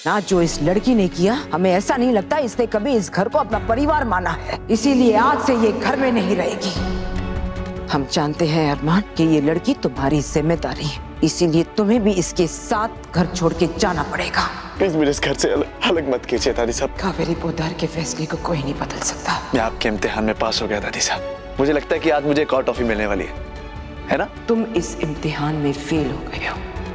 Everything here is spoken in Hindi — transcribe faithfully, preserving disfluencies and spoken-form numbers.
ना जो इस लड़की ने किया, हमें ऐसा नहीं लगता इसने कभी इस घर को अपना परिवार माना है, इसीलिए आज से ये घर में नहीं रहेगी। हम जानते हैं अरमान कि ये लड़की तुम्हारी जिम्मेदारी है, इसीलिए तुम्हें भी इसके साथ घर छोड़ के जाना पड़ेगा। प्लीज मुझे इस घर से अलग, अलग मत कीजिए दादी साहब। कावेरी पोद्दार के फैसले को कोई नहीं बदल सकता। मैं आपके इम्तिहान में पास हो गया दादी साहब। मुझे लगता है कि आज मुझे एक और टॉफी मिलने वाली है, है ना? तुम इस इम्तिहान में फेल हो गए हो।